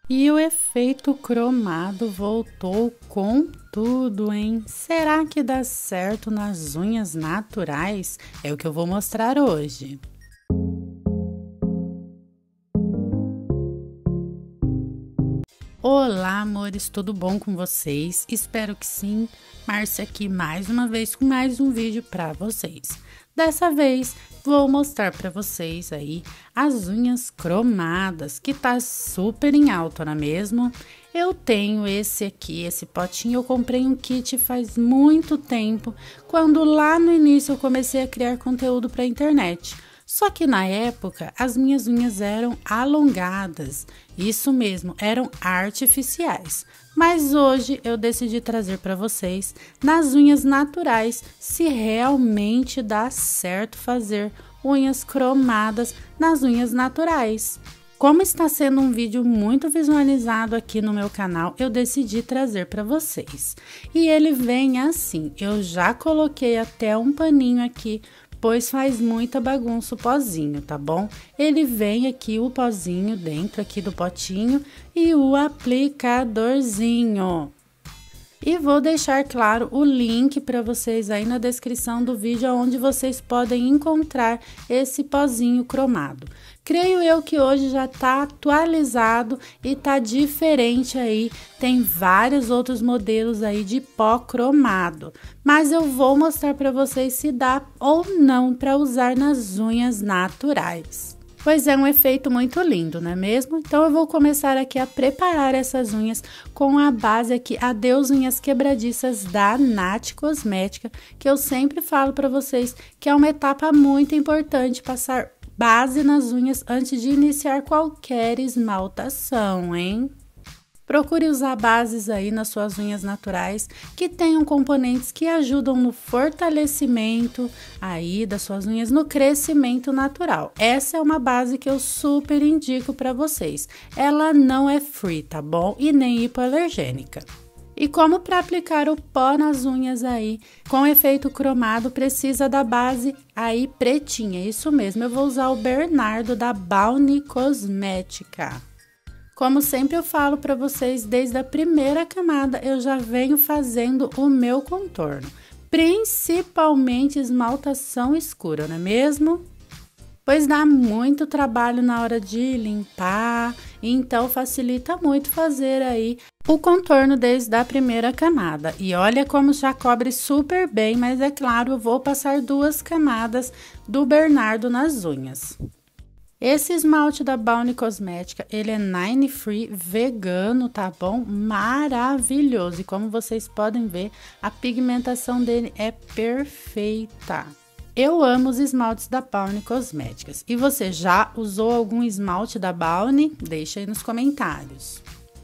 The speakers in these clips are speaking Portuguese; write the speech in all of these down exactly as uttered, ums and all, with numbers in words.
E o efeito cromado voltou com tudo, hein? Será que dá certo nas unhas naturais? É o que eu vou mostrar hoje. Olá, amores, tudo bom com vocês? Espero que sim. Márcia aqui mais uma vez com mais um vídeo para vocês. Dessa vez vou mostrar para vocês aí as unhas cromadas, que tá super em alta, não é mesmo? Eu tenho esse aqui, esse potinho, eu comprei um kit faz muito tempo, quando lá no início eu comecei a criar conteúdo para a internet. Só que na época as minhas unhas eram alongadas, isso mesmo, eram artificiais. Mas hoje eu decidi trazer para vocês nas unhas naturais se realmente dá certo fazer unhas cromadas nas unhas naturais. Como está sendo um vídeo muito visualizado aqui no meu canal, eu decidi trazer para vocês. E ele vem assim, eu já coloquei até um paninho aqui, pois faz muita bagunça o pozinho, tá bom? Ele vem aqui o pozinho dentro aqui do potinho e o aplicadorzinho. E vou deixar claro o link para vocês aí na descrição do vídeo, onde vocês podem encontrar esse pozinho cromado. Creio eu que hoje já tá atualizado e tá diferente aí, tem vários outros modelos aí de pó cromado, mas eu vou mostrar para vocês se dá ou não para usar nas unhas naturais. Pois é um efeito muito lindo, não é mesmo? Então eu vou começar aqui a preparar essas unhas com a base aqui, Adeus Unhas Quebradiças da Nath Cosmética, que eu sempre falo para vocês que é uma etapa muito importante passar base nas unhas antes de iniciar qualquer esmaltação, hein? Procure usar bases aí nas suas unhas naturais que tenham componentes que ajudam no fortalecimento aí das suas unhas, no crescimento natural. Essa é uma base que eu super indico para vocês. Ela não é free, tá bom? E nem hipoalergênica. E como para aplicar o pó nas unhas aí, com efeito cromado, precisa da base aí pretinha. Isso mesmo, eu vou usar o Bernardo da Balmy Cosmética. Como sempre eu falo para vocês, desde a primeira camada eu já venho fazendo o meu contorno, principalmente esmaltação escura, não é mesmo? Pois dá muito trabalho na hora de limpar, então facilita muito fazer aí o contorno desde a primeira camada. E olha como já cobre super bem, mas é claro, eu vou passar duas camadas do Bernardo nas unhas. Esse esmalte da Balmy Cosmética, ele é nine free, vegano, tá bom? Maravilhoso! E como vocês podem ver, a pigmentação dele é perfeita. Eu amo os esmaltes da Balmy Cosméticas. E você já usou algum esmalte da Balmy? Deixa aí nos comentários.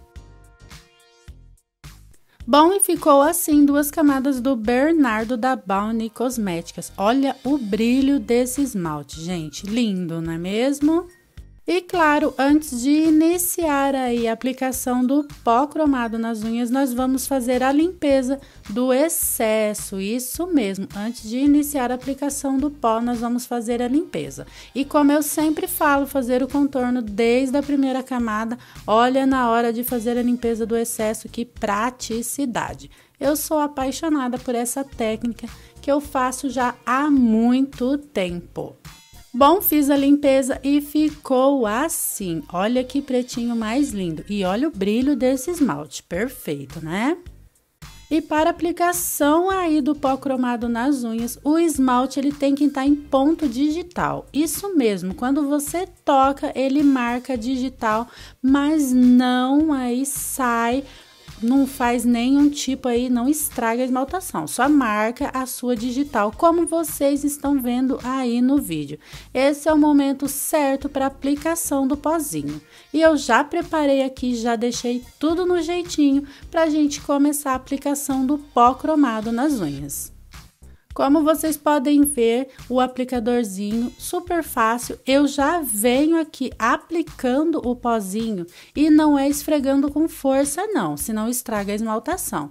Bom, e ficou assim duas camadas do Bernardo da Balmy Cosméticas. Olha o brilho desse esmalte, gente, lindo, não é mesmo? E claro, antes de iniciar aí a aplicação do pó cromado nas unhas, nós vamos fazer a limpeza do excesso, isso mesmo, antes de iniciar a aplicação do pó, nós vamos fazer a limpeza. E como eu sempre falo, fazer o contorno desde a primeira camada, olha na hora de fazer a limpeza do excesso, que praticidade. Eu sou apaixonada por essa técnica que eu faço já há muito tempo. Bom, fiz a limpeza e ficou assim, olha que pretinho mais lindo e olha o brilho desse esmalte, perfeito, né? E para aplicação aí do pó cromado nas unhas, o esmalte ele tem que estar em ponto digital, isso mesmo, quando você toca ele marca digital, mas não aí sai, não faz nenhum tipo aí, não estraga a esmaltação, só marca a sua digital, como vocês estão vendo aí no vídeo. Esse é o momento certo para aplicação do pozinho. E eu já preparei aqui, já deixei tudo no jeitinho para a gente começar a aplicação do pó cromado nas unhas. Como vocês podem ver, o aplicadorzinho super fácil, eu já venho aqui aplicando o pozinho e não é esfregando com força não, senão estraga a esmaltação.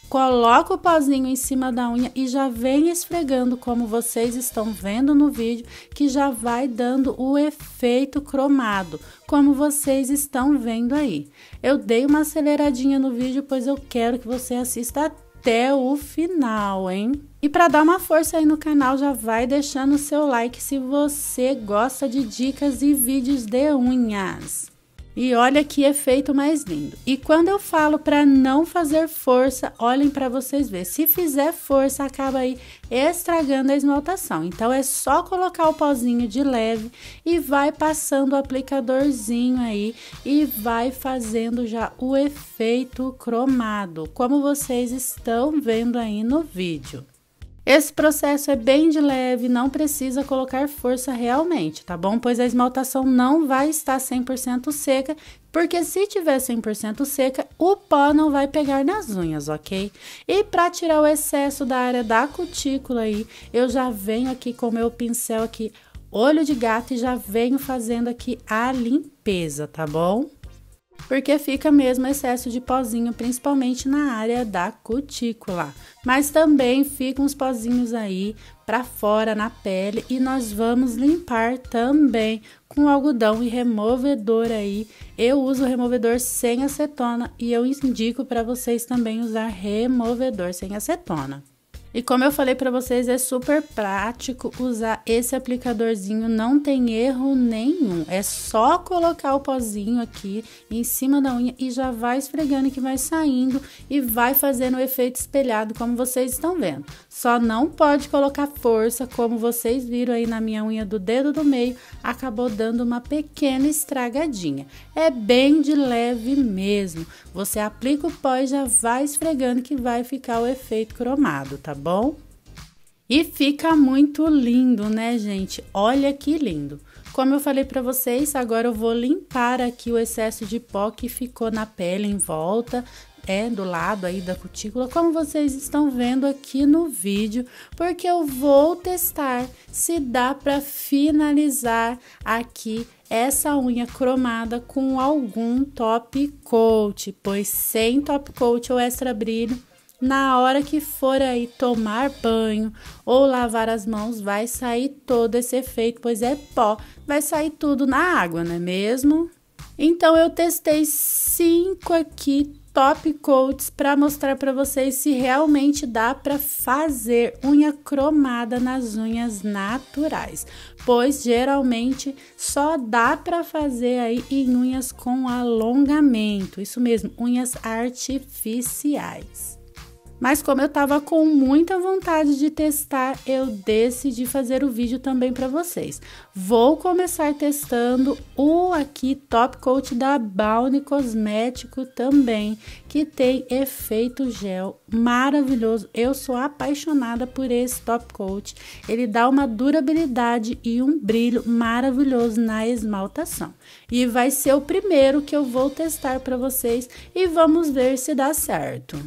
Coloca o pozinho em cima da unha e já vem esfregando, como vocês estão vendo no vídeo, que já vai dando o efeito cromado, como vocês estão vendo aí. Eu dei uma aceleradinha no vídeo, pois eu quero que você assista até o final, hein? E para dar uma força aí no canal, já vai deixando o seu like se você gosta de dicas e vídeos de unhas. E olha que efeito mais lindo. E quando eu falo para não fazer força, olhem para vocês verem. Se fizer força, acaba aí estragando a esmaltação. Então, é só colocar o pozinho de leve e vai passando o aplicadorzinho aí e vai fazendo já o efeito cromado, como vocês estão vendo aí no vídeo. Esse processo é bem de leve, não precisa colocar força realmente, tá bom? Pois a esmaltação não vai estar cem por cento seca, porque se tiver cem por cento seca, o pó não vai pegar nas unhas, ok? E para tirar o excesso da área da cutícula aí, eu já venho aqui com o meu pincel aqui, olho de gato, e já venho fazendo aqui a limpeza, tá bom? Porque fica mesmo excesso de pozinho, principalmente na área da cutícula. Mas também ficam uns pozinhos aí para fora na pele e nós vamos limpar também com algodão e removedor aí. Eu uso removedor sem acetona e eu indico para vocês também usar removedor sem acetona. E como eu falei para vocês, é super prático usar esse aplicadorzinho, não tem erro nenhum. É só colocar o pozinho aqui em cima da unha e já vai esfregando que vai saindo e vai fazendo o efeito espelhado, como vocês estão vendo. Só não pode colocar força, como vocês viram aí na minha unha do dedo do meio, acabou dando uma pequena estragadinha. É bem de leve mesmo. Você aplica o pó e já vai esfregando que vai ficar o efeito cromado, tá bom? Bom, e fica muito lindo, né, gente? Olha que lindo. Como eu falei para vocês, agora eu vou limpar aqui o excesso de pó que ficou na pele em volta, é, do lado aí da cutícula, como vocês estão vendo aqui no vídeo, porque eu vou testar se dá para finalizar aqui essa unha cromada com algum top coat, pois sem top coat ou extra brilho, na hora que for aí tomar banho ou lavar as mãos, vai sair todo esse efeito, pois é pó, vai sair tudo na água, não é mesmo? Então, eu testei cinco aqui top coats para mostrar para vocês se realmente dá para fazer unha cromada nas unhas naturais, pois geralmente só dá para fazer aí em unhas com alongamento, isso mesmo, unhas artificiais. Mas como eu tava com muita vontade de testar, eu decidi fazer o vídeo também para vocês. Vou começar testando o aqui Top Coat da Balmy Cosmético também, que tem efeito gel maravilhoso. Eu sou apaixonada por esse Top Coat. Ele dá uma durabilidade e um brilho maravilhoso na esmaltação. E vai ser o primeiro que eu vou testar para vocês e vamos ver se dá certo.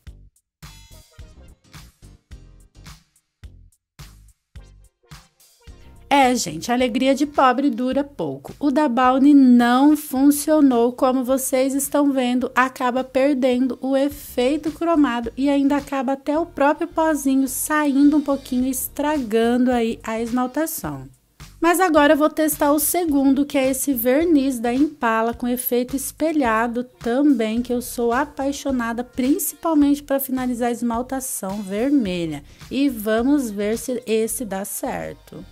É, gente, a alegria de pobre dura pouco. O da Balmy não funcionou, como vocês estão vendo, acaba perdendo o efeito cromado e ainda acaba até o próprio pozinho saindo um pouquinho, estragando aí a esmaltação. Mas agora eu vou testar o segundo, que é esse verniz da Impala com efeito espelhado também, que eu sou apaixonada, principalmente para finalizar a esmaltação vermelha. E vamos ver se esse dá certo.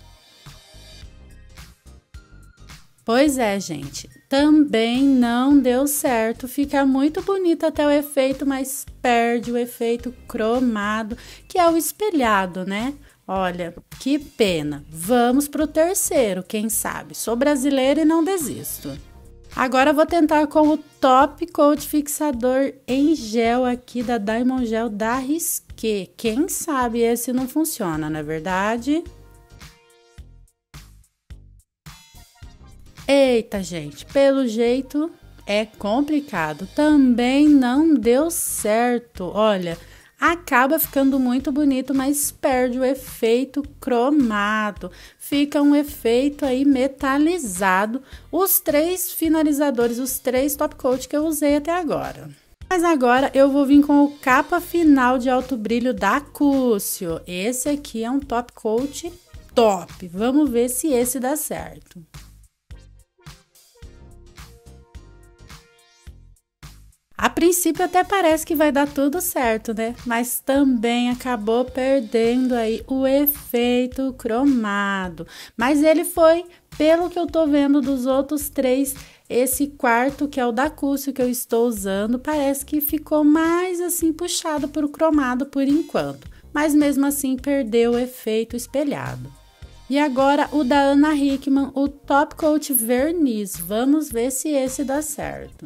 Pois é, gente, também não deu certo, fica muito bonito até o efeito, mas perde o efeito cromado, que é o espelhado, né? Olha, que pena. Vamos pro terceiro, quem sabe? Sou brasileira e não desisto. Agora vou tentar com o Top Coat Fixador em gel aqui da Diamond Gel da Risqué. Quem sabe esse não funciona, não é verdade? Eita, gente, pelo jeito é complicado, também não deu certo. Olha, acaba ficando muito bonito, mas perde o efeito cromado, fica um efeito aí metalizado, os três finalizadores, os três top coat que eu usei até agora. Mas agora eu vou vir com o capa final de alto brilho da Cúcio. Esse aqui é um top coat top. Vamos ver se esse dá certo. A princípio até parece que vai dar tudo certo, né? Mas também acabou perdendo aí o efeito cromado. Mas ele foi, pelo que eu tô vendo dos outros três, esse quarto, que é o da Cúcio, que eu estou usando, parece que ficou mais assim puxado pro cromado por enquanto. Mas mesmo assim perdeu o efeito espelhado. E agora o da Ana Hickman, o Top Coat Verniz. Vamos ver se esse dá certo.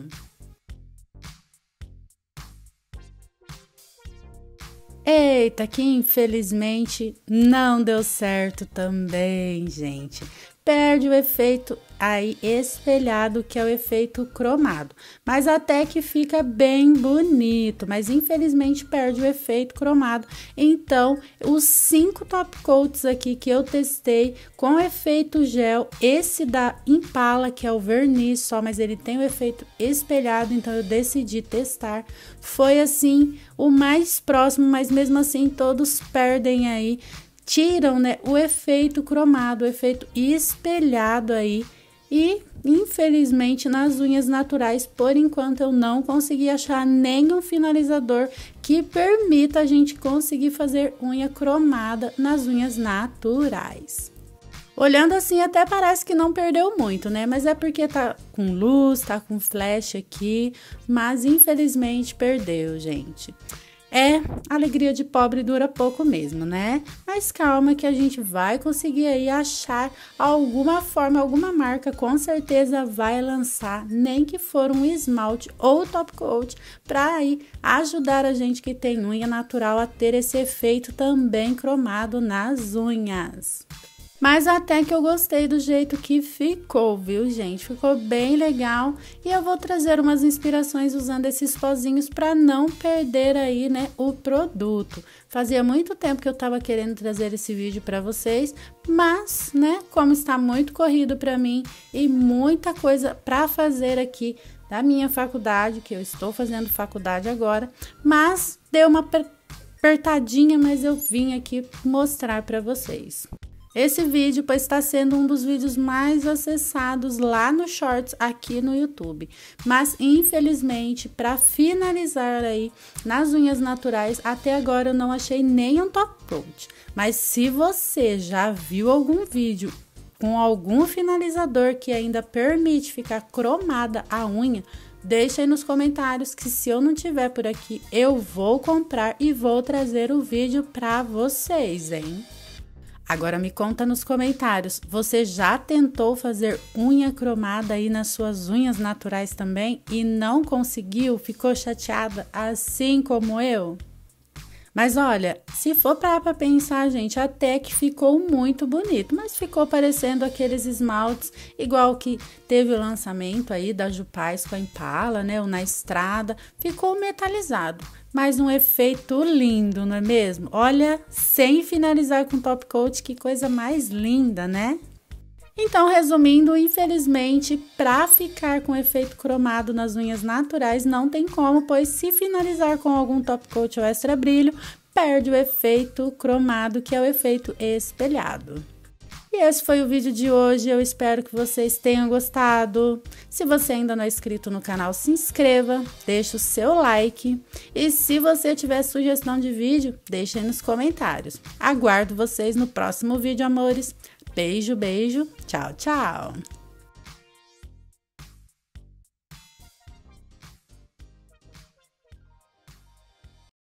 Eita, que infelizmente não deu certo também, gente. Perde o efeito aí espelhado, que é o efeito cromado. Mas até que fica bem bonito, mas infelizmente perde o efeito cromado. Então, os cinco top coats aqui que eu testei com efeito gel, esse da Impala, que é o verniz só, mas ele tem o efeito espelhado, então eu decidi testar. Foi assim, o mais próximo, mas mesmo assim todos perdem aí. Tiram, né, o efeito cromado, o efeito espelhado aí. E, infelizmente, nas unhas naturais, por enquanto, eu não consegui achar nenhum finalizador que permita a gente conseguir fazer unha cromada nas unhas naturais. Olhando assim, até parece que não perdeu muito, né? Mas é porque tá com luz, tá com flash aqui, mas infelizmente perdeu, gente. É, alegria de pobre dura pouco mesmo, né? Mas calma que a gente vai conseguir aí achar alguma forma, alguma marca, com certeza vai lançar, nem que for um esmalte ou top coat, para aí ajudar a gente que tem unha natural a ter esse efeito também cromado nas unhas. Mas até que eu gostei do jeito que ficou, viu, gente? Ficou bem legal e eu vou trazer umas inspirações usando esses pozinhos para não perder aí, né, o produto. Fazia muito tempo que eu tava querendo trazer esse vídeo para vocês, mas, né, como está muito corrido para mim e muita coisa para fazer aqui da minha faculdade, que eu estou fazendo faculdade agora, mas deu uma apertadinha, mas eu vim aqui mostrar para vocês. Esse vídeo pois está sendo um dos vídeos mais acessados lá no Shorts aqui no YouTube. Mas, infelizmente, para finalizar aí nas unhas naturais, até agora eu não achei nenhum top coat. Mas se você já viu algum vídeo com algum finalizador que ainda permite ficar cromada a unha, deixa aí nos comentários que se eu não tiver por aqui, eu vou comprar e vou trazer o vídeo para vocês, hein? Agora me conta nos comentários, você já tentou fazer unha cromada aí nas suas unhas naturais também e não conseguiu? Ficou chateada assim como eu? Mas olha, se for parar pra pensar, gente, até que ficou muito bonito, mas ficou parecendo aqueles esmaltes igual que teve o lançamento aí da Jupais com a Impala, né, ou na Estrada, ficou metalizado. Mas um efeito lindo, não é mesmo? Olha, sem finalizar com top coat, que coisa mais linda, né? Então, resumindo, infelizmente, para ficar com efeito cromado nas unhas naturais, não tem como, pois se finalizar com algum top coat ou extra brilho, perde o efeito cromado, que é o efeito espelhado. E esse foi o vídeo de hoje, eu espero que vocês tenham gostado. Se você ainda não é inscrito no canal, se inscreva, deixa o seu like. E se você tiver sugestão de vídeo, deixa aí nos comentários. Aguardo vocês no próximo vídeo, amores. Beijo, beijo, tchau, tchau!